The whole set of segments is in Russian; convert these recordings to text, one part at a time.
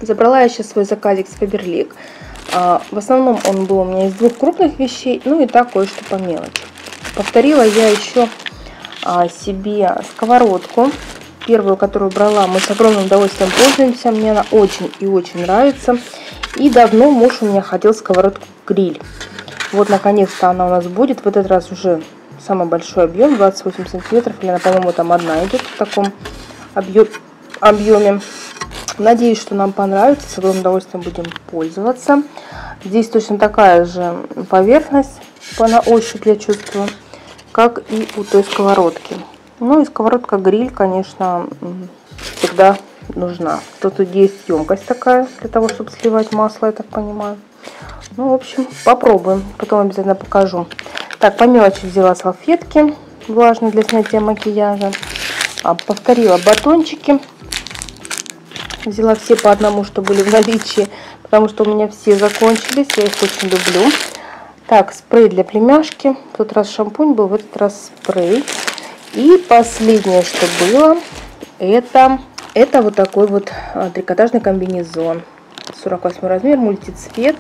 Забрала я сейчас свой заказик с Faberlic. В основном он был у меня из двух крупных вещей, ну и так кое-что по мелочи. Повторила я еще себе сковородку. Первую, которую брала, мы с огромным удовольствием пользуемся. Мне она очень и очень нравится. И давно муж у меня хотел сковородку-гриль. Вот, наконец-то она у нас будет. В этот раз уже самый большой объем, 28 сантиметров. Или она, по-моему, там одна идет в таком объеме. Надеюсь, что нам понравится. С огромным удовольствием будем пользоваться. Здесь точно такая же поверхность на ощупь, я чувствую, как и у той сковородки. Ну и сковородка-гриль, конечно, всегда нужна. Тут есть емкость такая для того, чтобы сливать масло, я так понимаю. Ну, в общем, попробуем. Потом обязательно покажу. Так, по мелочи взяла салфетки влажные для снятия макияжа. Повторила батончики. Взяла все по одному, что были в наличии, потому что у меня все закончились. Я их очень люблю. Так, спрей для племяшки. В тот раз шампунь был, в этот раз спрей. И последнее, что было, это вот такой вот трикотажный комбинезон. 48 размер, мультицвет.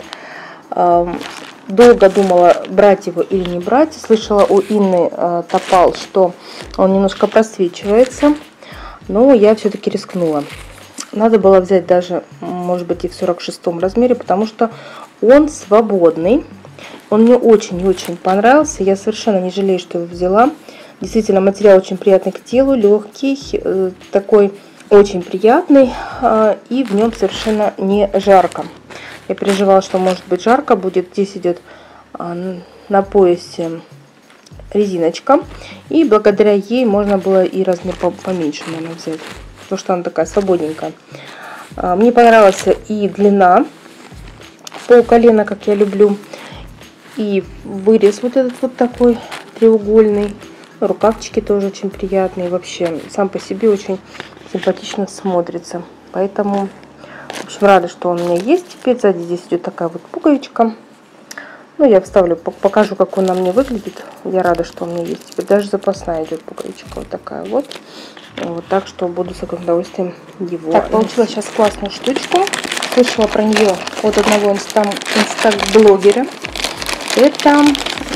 Долго думала, брать его или не брать. Слышала у Инны Топал, что он немножко просвечивается. Но я все-таки рискнула. Надо было взять даже, может быть, и в 46 размере, потому что он свободный. Он мне очень и очень понравился. Я совершенно не жалею, что его взяла. Действительно, материал очень приятный к телу, легкий, такой очень приятный. И в нем совершенно не жарко. Я переживала, что может быть жарко будет. Здесь идет на поясе резиночка. И благодаря ей можно было и размер поменьше, наверное, взять. Потому что она такая свободненькая. Мне понравилась и длина, пол колена, как я люблю. И вырез вот этот вот такой треугольный. Рукавчики тоже очень приятные. Вообще, сам по себе очень симпатично смотрится. Поэтому, в общем, рада, что он у меня есть. Теперь сзади здесь идет такая вот пуговичка. Ну, я вставлю, покажу, как он на мне выглядит. Я рада, что он у меня есть. Теперь даже запасная идет пуговичка. Вот такая вот. Вот так что буду с огромным удовольствием его. Так, получила сейчас классную штучку. Слышала про нее от одного инстаг-блогера. Это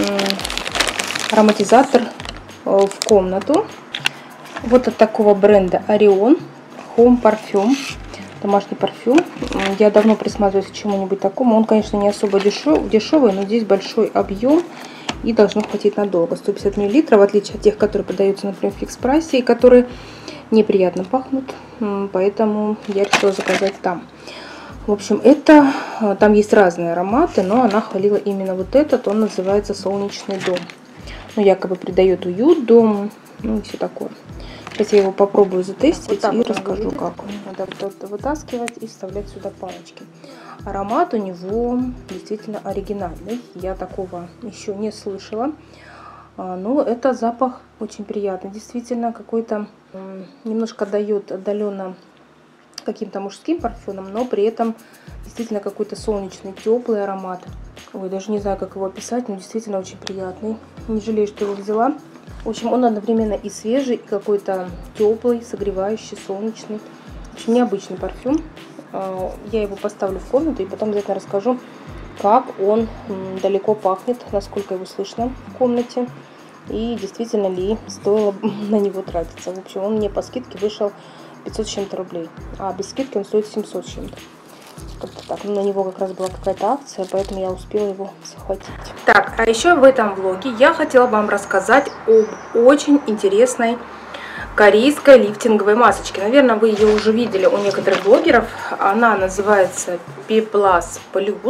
ароматизатор в комнату. Вот от такого бренда Orion Home Parfum. Домашний парфюм. Я давно присматриваюсь к чему-нибудь такому. Он, конечно, не особо дешевый, но здесь большой объем. И должно хватить надолго. 150 мл, в отличие от тех, которые продаются, например, в фикс-прайсе, и которые неприятно пахнут. Поэтому я решила заказать там. В общем, там есть разные ароматы, но она хвалила именно вот этот. Он называется «Солнечный дом». Ну, якобы придает уют дому, ну и все такое. Сейчас я его попробую затестить вот и расскажу, как он. Надо вытаскивать и вставлять сюда палочки. Аромат у него действительно оригинальный. Я такого еще не слышала. Но это запах очень приятный. Действительно какой-то немножко дает отдаленно каким-то мужским парфюмом, но при этом действительно какой-то солнечный, теплый аромат. Ой, даже не знаю, как его описать, но действительно очень приятный. Не жалею, что его взяла. В общем, он одновременно и свежий, и какой-то теплый, согревающий, солнечный. Очень необычный парфюм. Я его поставлю в комнату и потом обязательно расскажу, как он далеко пахнет, насколько его слышно в комнате. И действительно ли стоило на него тратиться. В общем, он мне по скидке вышел 500 с чем-то рублей. А без скидки он стоит 700 с чем-то. Как-то так. На него как раз была какая-то акция, поэтому я успела его захватить. Так, а еще в этом влоге я хотела вам рассказать об очень интересной корейской лифтинговой масочке. Наверное, вы ее уже видели у некоторых блогеров. Она называется P++.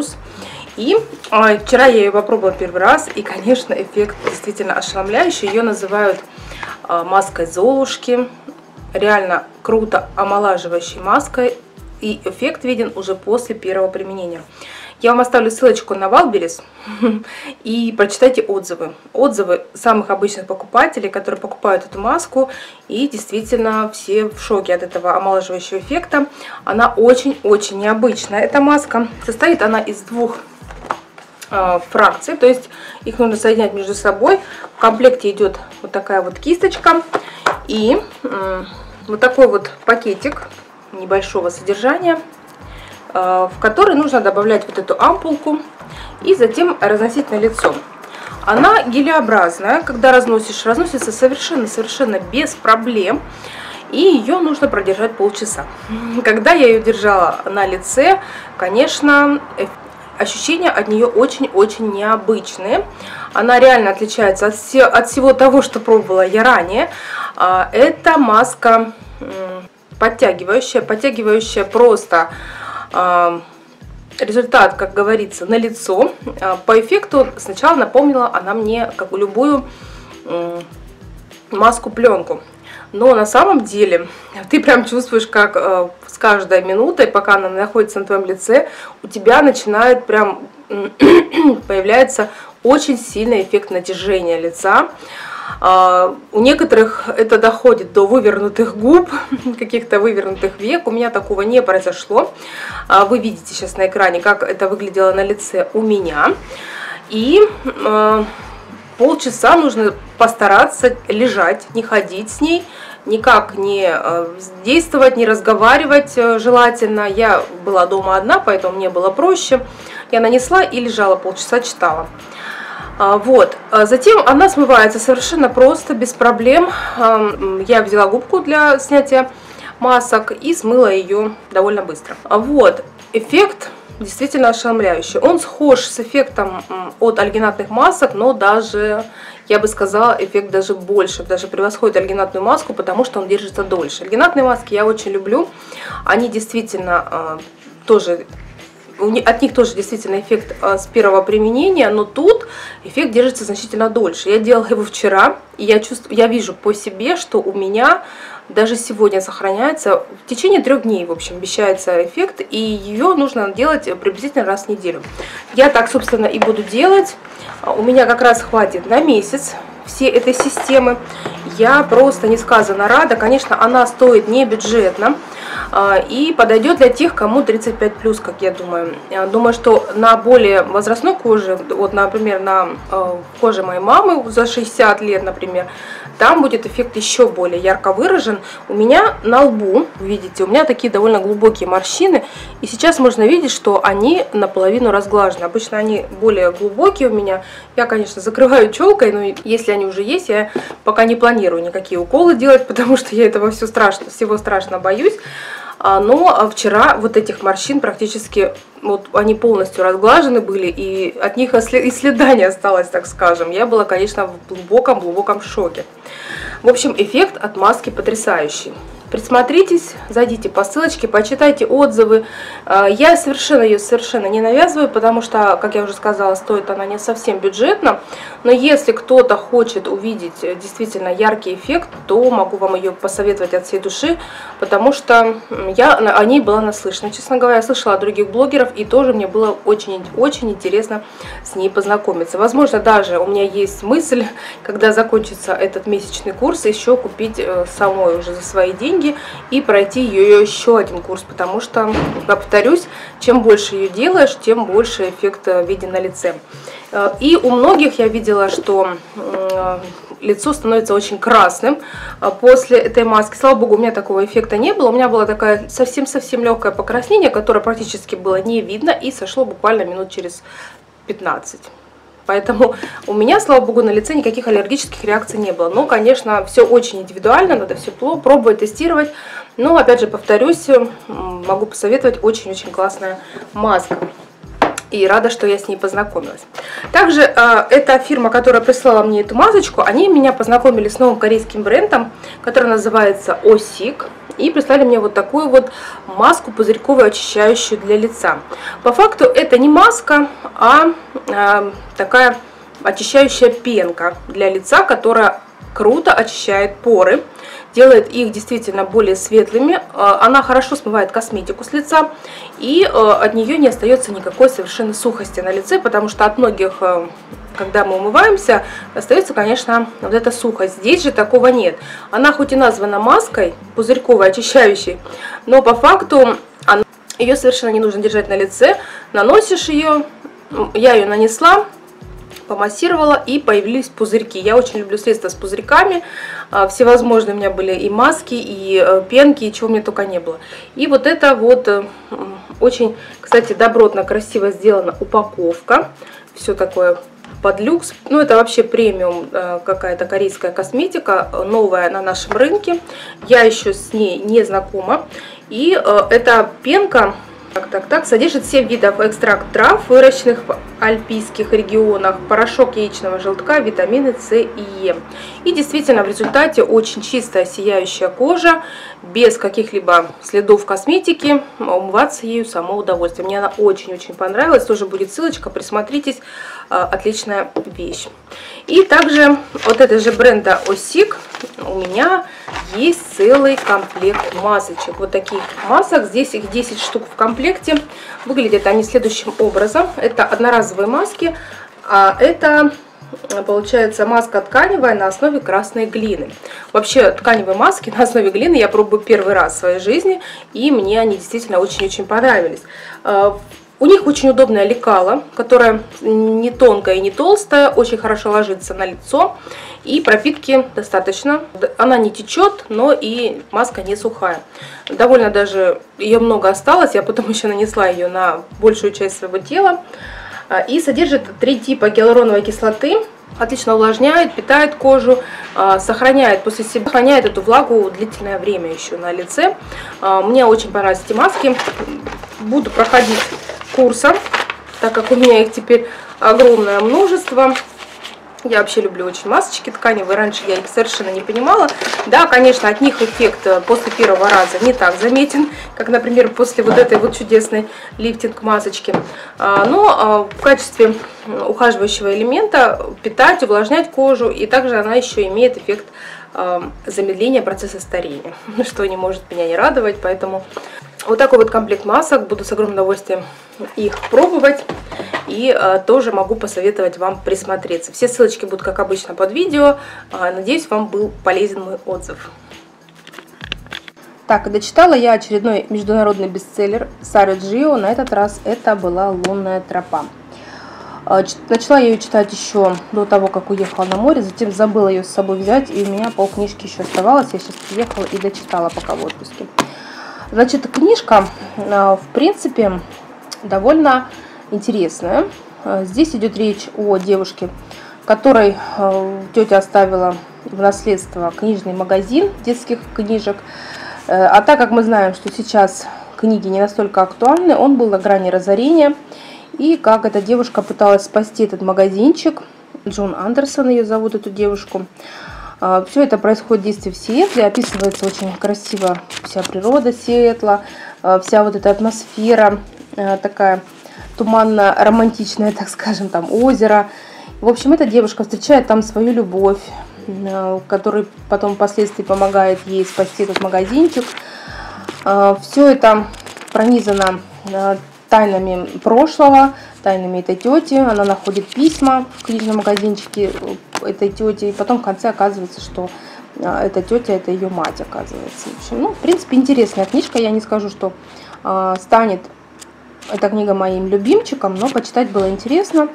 И вчера я ее попробовала первый раз. И, конечно, эффект действительно ошеломляющий. Ее называют маской Золушки. Реально круто омолаживающей маской. И эффект виден уже после первого применения. Я вам оставлю ссылочку на Wildberries и прочитайте отзывы. Отзывы самых обычных покупателей, которые покупают эту маску. И действительно все в шоке от этого омолаживающего эффекта. Она очень-очень необычная. Эта маска состоит она из двух фракций. То есть их нужно соединять между собой. В комплекте идет вот такая вот кисточка. И вот такой вот пакетик небольшого содержания. в который нужно добавлять вот эту ампулку и затем разносить на лицо. Она гелеобразная, когда разносится совершенно без проблем. И ее нужно продержать полчаса. Когда я ее держала на лице, конечно, ощущения от нее очень-очень необычные. Она реально отличается от всего того, что пробовала я ранее. Это маска подтягивающая просто результат, как говорится, на лицо. По эффекту сначала напомнила она мне, как любую маску-пленку. Но на самом деле ты прям чувствуешь, как с каждой минутой, пока она находится на твоем лице, у тебя начинает прям появляется очень сильный эффект натяжения лица. У некоторых это доходит до вывернутых губ, каких-то вывернутых век. У меня такого не произошло. Вы видите сейчас на экране, как это выглядело на лице у меня. И полчаса нужно постараться лежать, не ходить с ней, никак не действовать, не разговаривать желательно. Я была дома одна, поэтому мне было проще. Я нанесла и лежала полчаса, читала. Вот. Затем она смывается совершенно просто, без проблем. Я взяла губку для снятия масок и смыла ее довольно быстро. Вот. Эффект действительно ошеломляющий. Он схож с эффектом от альгинатных масок, но даже, я бы сказала, эффект даже больше, даже превосходит альгинатную маску, потому что он держится дольше. Альгинатные маски я очень люблю. Они действительно тоже, от них тоже действительно эффект с первого применения, но тут эффект держится значительно дольше. Я делала его вчера, и я вижу по себе, что у меня даже сегодня сохраняется в течение 3 дней, в общем, обещается эффект, и ее нужно делать приблизительно раз в неделю. Я так, собственно, и буду делать. У меня как раз хватит на месяц всей этой системы. Я просто несказанно рада. Конечно, она стоит не бюджетно и подойдет для тех, кому 35+, как я думаю. Думаю, что на более возрастной коже, вот, например, на коже моей мамы за 60 лет, например, там будет эффект еще более ярко выражен. У меня на лбу, видите, у меня такие довольно глубокие морщины. И сейчас можно видеть, что они наполовину разглажены. Обычно они более глубокие у меня. Я, конечно, закрываю челкой, но если они уже есть, я пока не планирую никакие уколы делать, потому что я этого всего страшно боюсь. Но вчера вот этих морщин практически, вот они полностью разглажены были, и от них и следа не осталось, так скажем. Я была, конечно, в глубоком шоке. В общем, эффект от маски потрясающий. Присмотритесь, зайдите по ссылочке, почитайте отзывы. Я ее совершенно не навязываю, потому что, как я уже сказала, стоит она не совсем бюджетно. Но если кто-то хочет увидеть действительно яркий эффект, то могу вам ее посоветовать от всей души, потому что я о ней была наслышана. Честно говоря, я слышала от других блогеров, и тоже мне было очень-очень интересно с ней познакомиться. Возможно, даже у меня есть мысль, когда закончится этот месячный курс, еще купить самой уже за свои деньги и пройти ее еще один курс, потому что, повторюсь, чем больше ее делаешь, тем больше эффект виден на лице. И у многих я видела, что лицо становится очень красным после этой маски. Слава богу, у меня такого эффекта не было. У меня было такое совсем-совсем легкое покраснение, которое практически было не видно и сошло буквально минут через 15. Поэтому у меня, слава богу, на лице никаких аллергических реакций не было. Но, конечно, все очень индивидуально, надо все пробовать, тестировать. Но, опять же, повторюсь, могу посоветовать, очень-очень классная маска. И рада, что я с ней познакомилась. Также эта фирма, которая прислала мне эту масочку, они меня познакомили с новым корейским брендом, который называется OSIC. И прислали мне вот такую вот маску пузырьковую, очищающую для лица. По факту это не маска, а такая очищающая пенка для лица, которая круто очищает поры, делает их действительно более светлыми. Она хорошо смывает косметику с лица, и от нее не остается никакой совершенно сухости на лице, потому что от многих, когда мы умываемся, остается, конечно, вот эта сухость. Здесь же такого нет. Она хоть и названа маской пузырьковой, очищающей, но по факту ее совершенно не нужно держать на лице. Наносишь ее, я ее нанесла, помассировала, и появились пузырьки. Я очень люблю средства с пузырьками. Всевозможные у меня были и маски, и пенки, и чего мне только не было. И вот это вот очень, кстати, добротно, красиво сделана упаковка. Все такое под люкс. Ну, это вообще премиум какая-то корейская косметика, новая на нашем рынке. Я еще с ней не знакома. И эта пенка... Так, содержит 7 видов экстракт трав, выращенных в альпийских регионах, порошок яичного желтка, витамины С и Е. И действительно, в результате очень чистая, сияющая кожа, без каких-либо следов косметики, умываться ею само удовольствие. Мне она очень-очень понравилась, тоже будет ссылочка, присмотритесь, отличная вещь. И также вот это же бренда Осик у меня есть целый комплект масочек. Вот таких масок, здесь их 10 штук в комплекте. Выглядят они следующим образом. Это одноразовые маски, а это получается маска тканевая на основе красной глины. Вообще тканевые маски на основе глины я пробую первый раз в своей жизни, и мне они действительно очень-очень понравились. У них очень удобное лекало, которое не тонкое и не толстое, очень хорошо ложится на лицо, и пропитки достаточно. Она не течет, но и маска не сухая. Довольно даже ее много осталось, я потом еще нанесла ее на большую часть своего тела. И содержит 3 типа гиалуроновой кислоты. Отлично увлажняет, питает кожу, сохраняет после себя, сохраняет эту влагу длительное время еще на лице. Мне очень понравились эти маски. Буду проходить курсом, так как у меня их теперь огромное множество. Я вообще люблю очень масочки тканевые, раньше я их совершенно не понимала. Да, конечно, от них эффект после первого раза не так заметен, как, например, после вот этой вот чудесной лифтинг-масочки. Но в качестве ухаживающего элемента питать, увлажнять кожу, и также она еще имеет эффект замедления процесса старения, что не может меня не радовать, поэтому вот такой вот комплект масок, буду с огромным удовольствием их пробовать. И тоже могу посоветовать вам присмотреться. Все ссылочки будут, как обычно, под видео. Надеюсь, вам был полезен мой отзыв. Так, дочитала я очередной международный бестселлер Сары Джио. На этот раз это была «Лунная тропа». Начала я ее читать еще до того, как уехала на море. Затем забыла ее с собой взять. И у меня полкнижки еще оставалось. Я сейчас приехала и дочитала пока в отпуске. Значит, книжка, в принципе, довольно интересная. Здесь идет речь о девушке, которой тетя оставила в наследство книжный магазин детских книжек. А так как мы знаем, что сейчас книги не настолько актуальны, он был на грани разорения. И как эта девушка пыталась спасти этот магазинчик. Джон Андерсон ее зовут, эту девушку. Все это происходит в действии в Сиэтле. Описывается очень красиво вся природа Сиэтла, вся вот эта атмосфера такая туманно-романтичное, так скажем, там озеро. В общем, эта девушка встречает там свою любовь, который потом впоследствии помогает ей спасти этот магазинчик. Все это пронизано тайнами прошлого, тайнами этой тети. Она находит письма в книжном магазинчике этой тети, и потом в конце оказывается, что эта тетя, это ее мать, оказывается. В общем, ну, в принципе, интересная книжка. Я не скажу, что станет эта книга моим любимчиком, но почитать было интересно.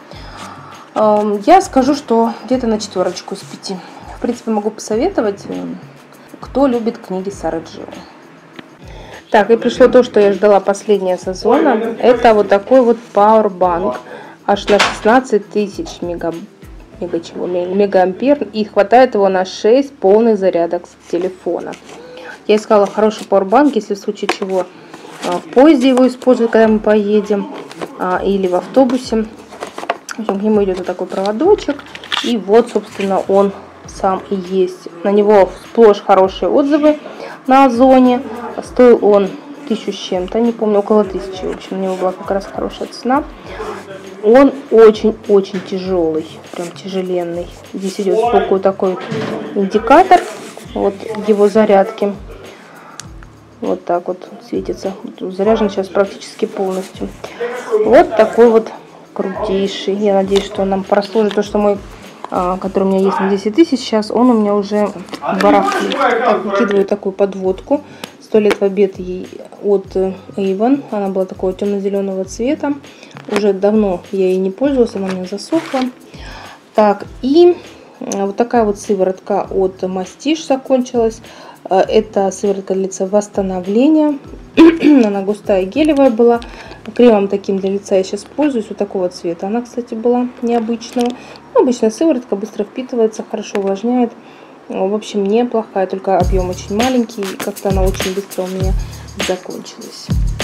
Я скажу, что где-то на 4 из 5. В принципе, могу посоветовать, кто любит книги Сары Джио. Так, и пришло то, что я ждала последнего сезона. Это вот такой вот Powerbank, аж на 16 тысяч мегаампер, и хватает его на 6 полных зарядок с телефона. Я искала хороший Powerbank, если в случае чего в поезде его использовать, когда мы поедем, или в автобусе. В общем, к нему идет вот такой проводочек, и вот, собственно, он сам и есть. На него сплошь хорошие отзывы на Озоне. Стоил он 1000 с чем-то, не помню, около 1000. В общем, у него была как раз хорошая цена. Он очень-очень тяжелый, прям тяжеленный. Здесь идет сбоку такой индикатор вот его зарядки. Вот так вот светится. Заряжен сейчас практически полностью. Вот такой вот крутейший. Я надеюсь, что он нам прослужит. То, что мой, который у меня есть на 10 тысяч сейчас, он у меня уже барахлит. Так, выкидываю такую подводку. 100 лет в обед ей от Avon. Она была такого темно-зеленого цвета. Уже давно я ей не пользовалась, она у меня засохла. Так, и Вот такая вот сыворотка от Мастиш закончилась. Это сыворотка для лица восстановления. Она густая, гелевая была. Кремом таким для лица я сейчас пользуюсь. Вот такого цвета. Она, кстати, была необычного. Обычная сыворотка, быстро впитывается, хорошо увлажняет. В общем, неплохая, только объем очень маленький. И как-то она очень быстро у меня закончилась.